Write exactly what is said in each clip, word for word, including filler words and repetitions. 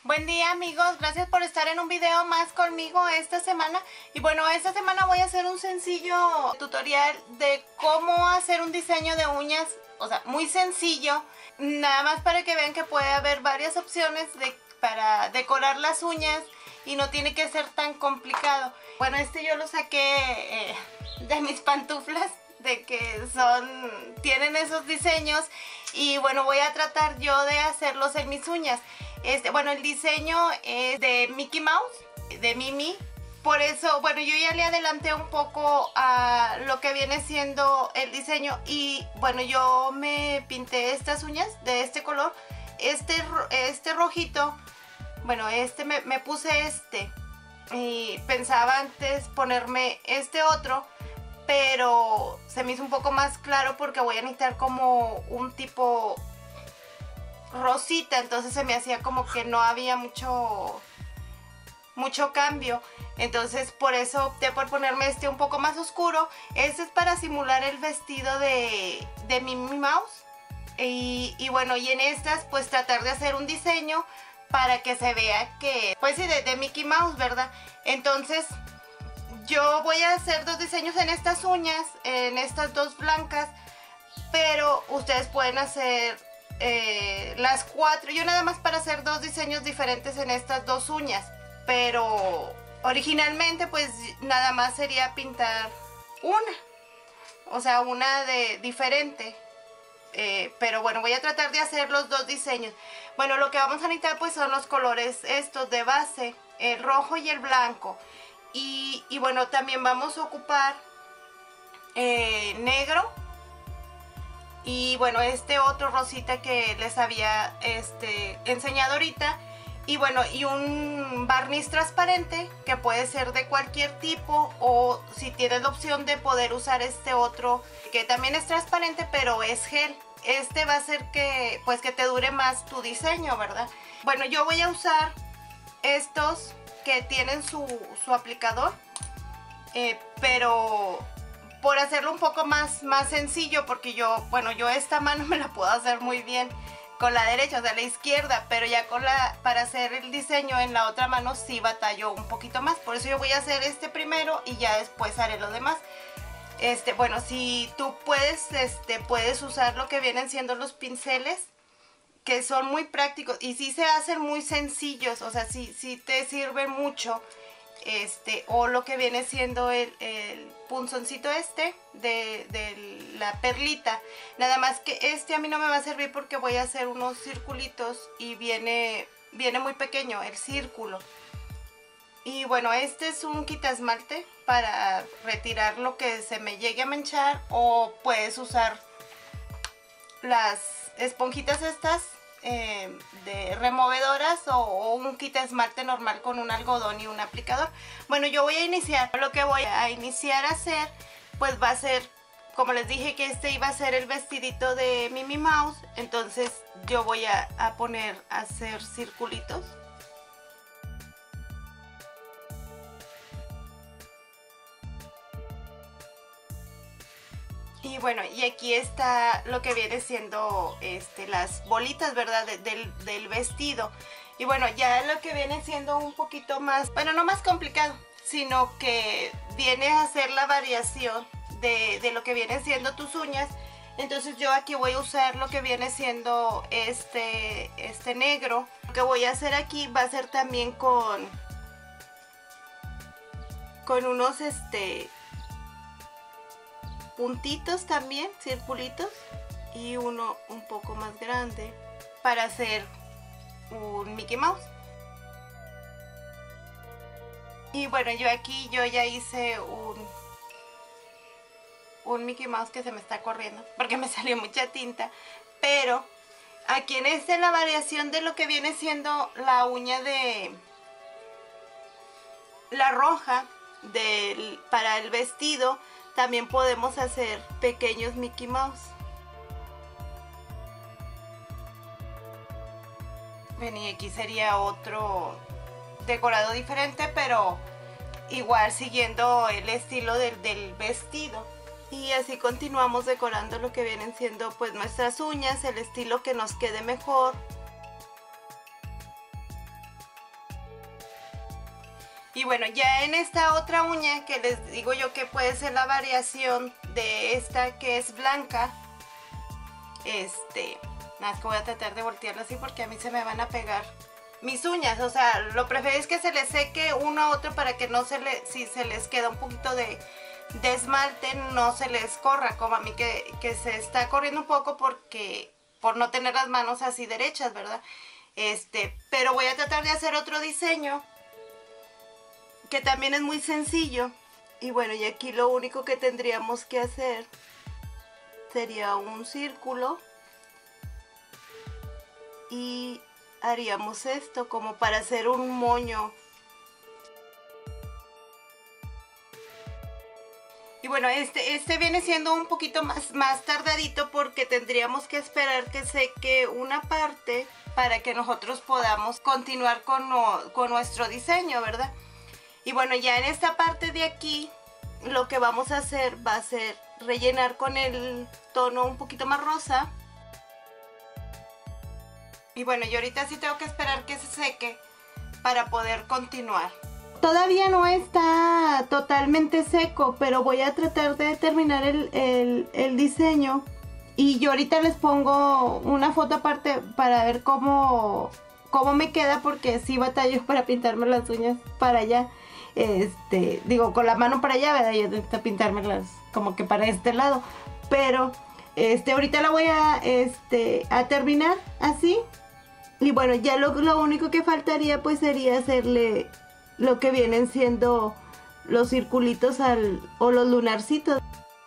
Buen día amigos, gracias por estar en un video más conmigo esta semana. Y bueno, esta semana voy a hacer un sencillo tutorial de cómo hacer un diseño de uñas. O sea, muy sencillo, nada más para que vean que puede haber varias opciones de, para decorar las uñas y no tiene que ser tan complicado. Bueno, este yo lo saqué eh, de mis pantuflas, de que son, tienen esos diseños. Y bueno, voy a tratar yo de hacerlos en mis uñas. Este, bueno, el diseño es de Mickey Mouse, de Mimi. Por eso, bueno, yo ya le adelanté un poco a lo que viene siendo el diseño. Y bueno, yo me pinté estas uñas de este color. Este, este rojito, bueno, este me, me puse este. Y pensaba antes ponerme este otro, pero se me hizo un poco más claro porque voy a necesitar como un tipo rosita, entonces se me hacía como que no había mucho mucho cambio, entonces por eso opté por ponerme este un poco más oscuro. Este es para simular el vestido de, de Minnie Mouse y, y bueno, y en estas pues tratar de hacer un diseño para que se vea que pues sí, de, de Mickey Mouse, ¿verdad? Entonces yo voy a hacer dos diseños en estas uñas, en estas dos blancas, pero ustedes pueden hacer eh, las cuatro. Yo nada más para hacer dos diseños diferentes en estas dos uñas, pero originalmente pues nada más sería pintar una, o sea, una de diferente. Eh, pero bueno, voy a tratar de hacer los dos diseños. Bueno, lo que vamos a necesitar pues son los colores estos de base, el rojo y el blanco. Y, y bueno, también vamos a ocupar eh, negro y bueno, este otro rosita que les había este, enseñado ahorita. Y bueno, y un barniz transparente que puede ser de cualquier tipo, o si tienes la opción de poder usar este otro que también es transparente pero es gel. Este va a hacer que pues que te dure más tu diseño, ¿verdad? Bueno, yo voy a usar estos que tienen su, su aplicador, eh, pero por hacerlo un poco más, más sencillo, porque yo, bueno, yo esta mano me la puedo hacer muy bien con la derecha, o sea, la izquierda, pero ya con la, para hacer el diseño en la otra mano sí batallo un poquito más. Por eso yo voy a hacer este primero y ya después haré los demás. Este, bueno, si tú puedes, este, puedes usar lo que vienen siendo los pinceles, que son muy prácticos y sí se hacen muy sencillos, o sea, sí, sí te sirven mucho. Este, o lo que viene siendo el, el punzoncito este de, de la perlita. Nada más que este a mí no me va a servir porque voy a hacer unos circulitos y viene, viene muy pequeño el círculo. Y bueno, este es un quita esmalte para retirar lo que se me llegue a manchar, o puedes usar las esponjitas estas eh, de removedoras, o, o un quita esmalte normal con un algodón y un aplicador. Bueno, yo voy a iniciar, lo que voy a iniciar a hacer pues va a ser, como les dije que este iba a ser el vestidito de Minnie Mouse, entonces yo voy a, a poner a hacer circulitos. Y bueno, y aquí está lo que viene siendo este, las bolitas, ¿verdad? De, del, del vestido. Y bueno, ya lo que viene siendo un poquito más, bueno, no más complicado, sino que viene a hacer la variación de, de lo que viene siendo tus uñas. Entonces yo aquí voy a usar lo que viene siendo este, este negro. Lo que voy a hacer aquí va a ser también con, con unos, este... puntitos también, circulitos, y uno un poco más grande para hacer un Mickey Mouse. Y bueno, yo aquí yo ya hice un un Mickey Mouse que se me está corriendo porque me salió mucha tinta, pero aquí en esta es la variación de lo que viene siendo la uña de la roja del, para el vestido. También podemos hacer pequeños Mickey Mouse. Ven, y aquí sería otro decorado diferente, pero igual siguiendo el estilo del, del vestido. Y así continuamos decorando lo que vienen siendo pues nuestras uñas, el estilo que nos quede mejor. Y bueno, ya en esta otra uña que les digo yo que puede ser la variación de esta que es blanca, este, nada, es que voy a tratar de voltearla así porque a mí se me van a pegar mis uñas. O sea, lo prefiero es que se les seque uno a otro para que no se le, si se les queda un poquito de, de esmalte, no se les corra, como a mí que, que se está corriendo un poco porque por no tener las manos así derechas, ¿verdad? Este, pero voy a tratar de hacer otro diseño que también es muy sencillo. Y bueno, y aquí lo único que tendríamos que hacer sería un círculo y haríamos esto como para hacer un moño. Y bueno, este, este viene siendo un poquito más, más tardadito porque tendríamos que esperar que seque una parte para que nosotros podamos continuar con, con nuestro diseño, ¿verdad? Y bueno, ya en esta parte de aquí lo que vamos a hacer va a ser rellenar con el tono un poquito más rosa. Y bueno, yo ahorita sí tengo que esperar que se seque para poder continuar. Todavía no está totalmente seco, pero voy a tratar de terminar el, el, el diseño. Y yo ahorita les pongo una foto aparte para ver cómo, cómo me queda, porque sí batallo para pintarme las uñas para allá. Este, digo, con la mano para allá, ¿verdad? Yo necesito pintármelas como que para este lado. Pero, este, ahorita la voy a, este, a terminar así. Y bueno, ya lo, lo único que faltaría pues sería hacerle lo que vienen siendo los circulitos al, o los lunarcitos.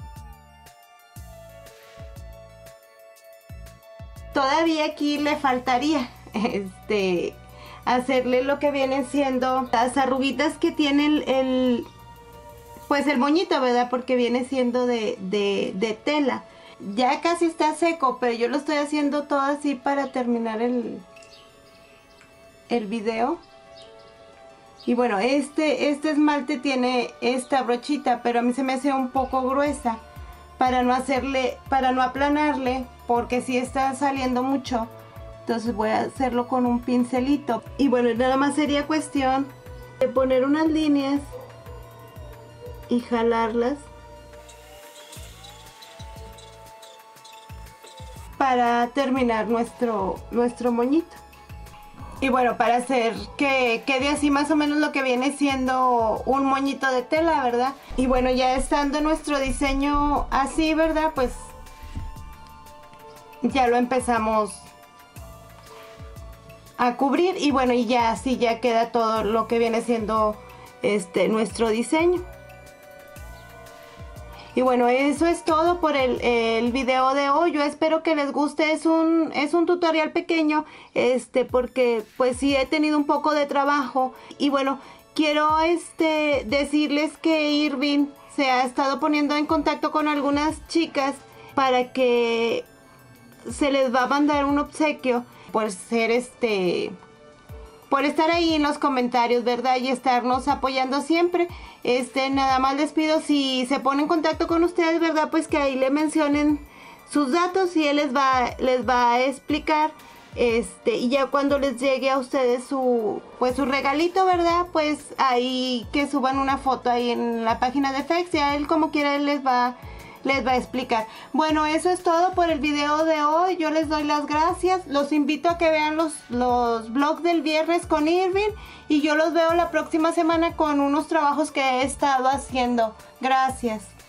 Todavía aquí le faltaría, este... hacerle lo que vienen siendo las arruguitas que tiene el, el pues el moñito, ¿verdad? Porque viene siendo de, de, de tela. Ya casi está seco, pero yo lo estoy haciendo todo así para terminar el, el video. Y bueno, este, este esmalte tiene esta brochita, pero a mí se me hace un poco gruesa para no hacerle, para no aplanarle, porque si está saliendo mucho. Entonces voy a hacerlo con un pincelito. Y bueno, nada más sería cuestión de poner unas líneas y jalarlas para terminar nuestro, nuestro moñito. Y bueno, para hacer que quede así más o menos lo que viene siendo un moñito de tela, ¿verdad? Y bueno, ya estando nuestro diseño así, ¿verdad? Pues ya lo empezamos a cubrir y bueno, y ya así ya queda todo lo que viene siendo este nuestro diseño. Y bueno, eso es todo por el, el video de hoy. Yo espero que les guste. Es un, es un tutorial pequeño, este, porque pues sí he tenido un poco de trabajo. Y bueno, quiero este, decirles que Irving se ha estado poniendo en contacto con algunas chicas para que se les va a mandar un obsequio por ser este... por estar ahí en los comentarios, ¿verdad? Y estarnos apoyando siempre. Este, nada más les pido, si se pone en contacto con ustedes, ¿verdad? Pues que ahí le mencionen sus datos y él les va, les va a explicar. Este, y ya cuando les llegue a ustedes su, pues su regalito, ¿verdad? Pues ahí que suban una foto ahí en la página de Fex, ya él como quiera él les va les va a explicar. Bueno, eso es todo por el video de hoy. Yo les doy las gracias. Los invito a que vean los, los vlogs del viernes con Irving. Y yo los veo la próxima semana con unos trabajos que he estado haciendo. Gracias.